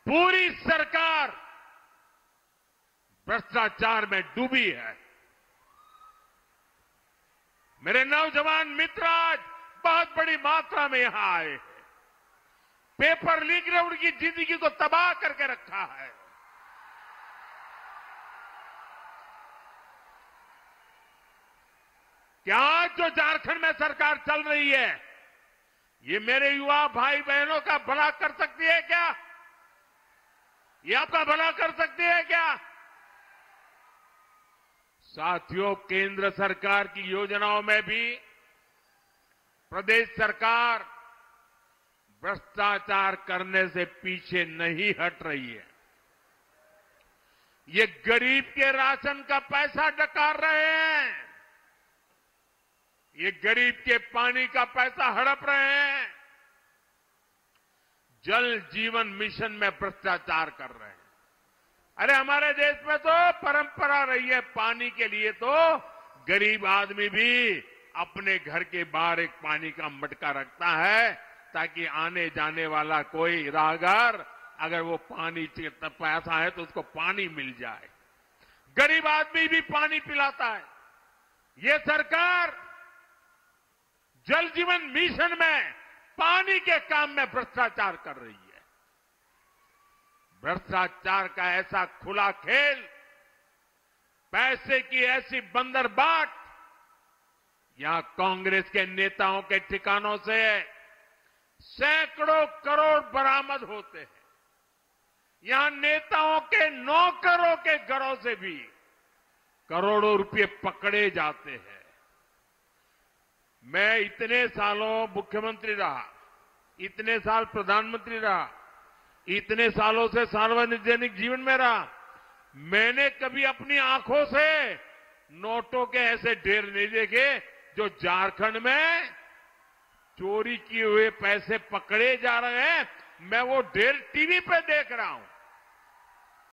पूरी सरकार भ्रष्टाचार में डूबी है। मेरे नौजवान मित्र आज बहुत बड़ी मात्रा में यहां आए हैं। पेपर लीक ने उनकी जिंदगी को तबाह करके रखा है। क्या आज जो झारखंड में सरकार चल रही है, ये मेरे युवा भाई बहनों का भला कर सकती है क्या? ये आपका भला कर सकती है क्या? साथियों, केंद्र सरकार की योजनाओं में भी प्रदेश सरकार भ्रष्टाचार करने से पीछे नहीं हट रही है। ये गरीब के राशन का पैसा डकार रहे हैं, ये गरीब के पानी का पैसा हड़प रहे हैं, जल जीवन मिशन में भ्रष्टाचार कर रहे हैं। अरे हमारे देश में तो परंपरा रही है, पानी के लिए तो गरीब आदमी भी अपने घर के बाहर एक पानी का मटका रखता है ताकि आने जाने वाला कोई राहगीर अगर वो पानी प्यासा है तो उसको पानी मिल जाए। गरीब आदमी भी पानी पिलाता है। ये सरकार जल जीवन मिशन में पानी के काम में भ्रष्टाचार कर रही है। भ्रष्टाचार का ऐसा खुला खेल, पैसे की ऐसी बंदरबाट, यहां कांग्रेस के नेताओं के ठिकानों से सैकड़ों करोड़ बरामद होते हैं। यहां नेताओं के नौकरों के घरों से भी करोड़ों रुपए पकड़े जाते हैं। मैं इतने सालों मुख्यमंत्री रहा, इतने साल प्रधानमंत्री रहा, इतने सालों से सार्वजनिक जीवन में रहा, मैंने कभी अपनी आंखों से नोटों के ऐसे ढेर नहीं देखे जो झारखंड में चोरी किए हुए पैसे पकड़े जा रहे हैं। मैं वो ढेर टीवी पे देख रहा हूं।